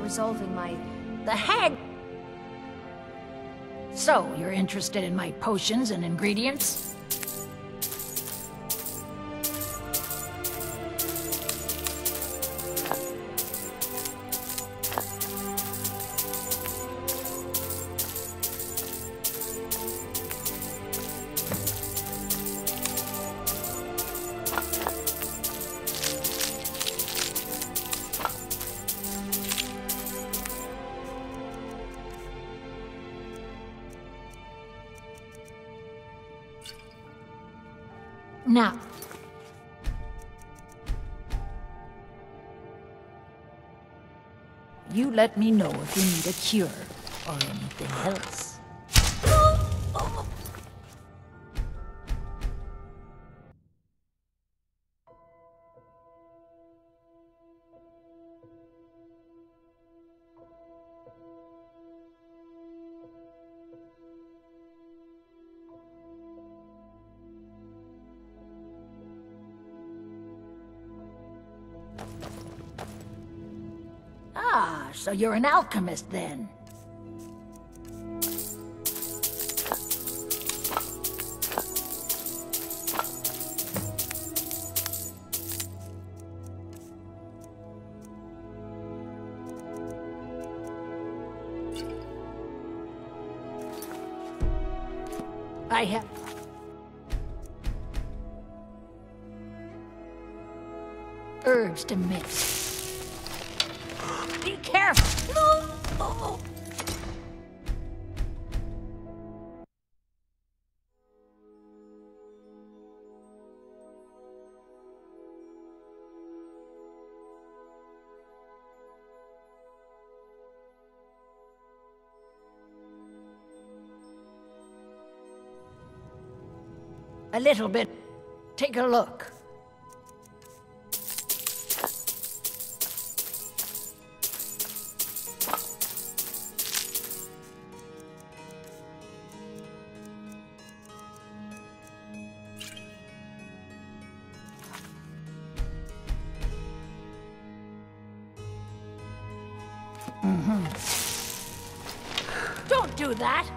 resolving my... The hag! So, you're interested in my potions and ingredients? Now, you let me know if you need a cure or anything else. Ah, so you're an alchemist then? I have... herbs to mix. Be careful! No! Oh. A little bit. Take a look. Don't do that!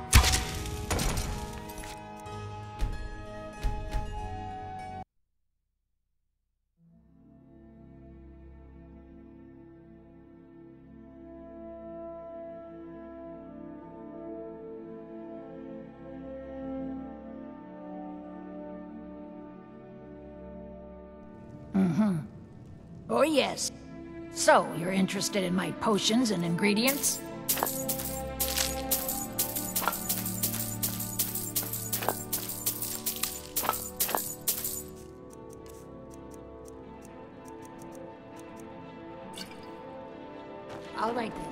Oh yes. So, you're interested in my potions and ingredients? All right then.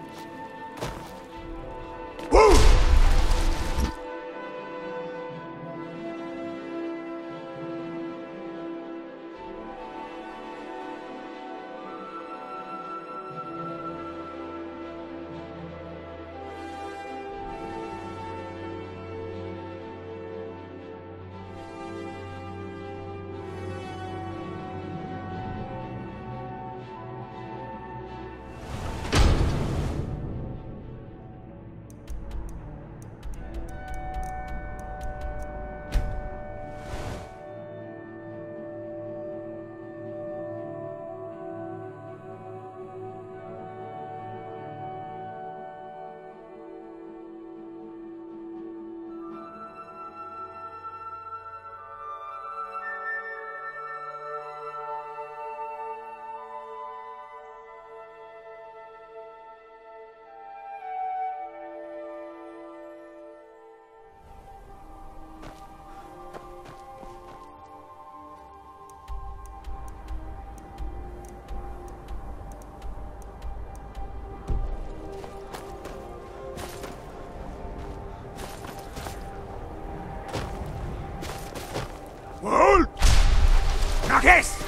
Yes!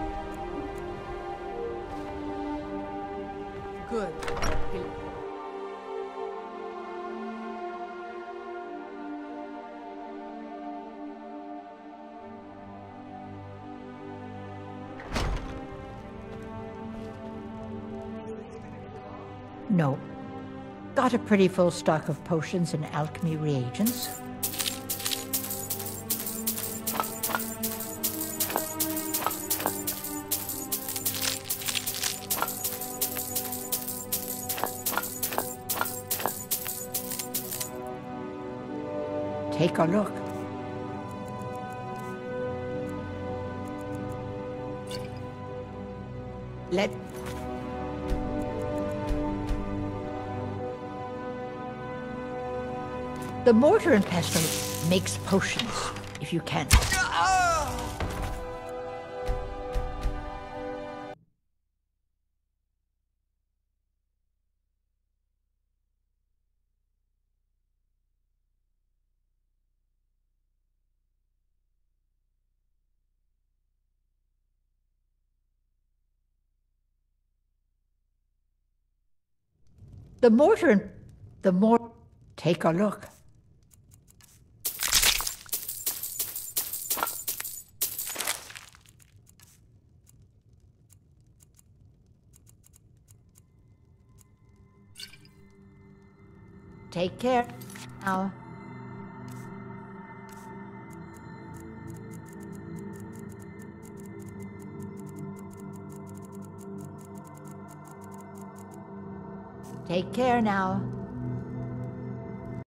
Good. No. Got a pretty full stock of potions and alchemy reagents. Take a look. The mortar and pestle makes potions, if you can. Take a look. Take care now. Take care now.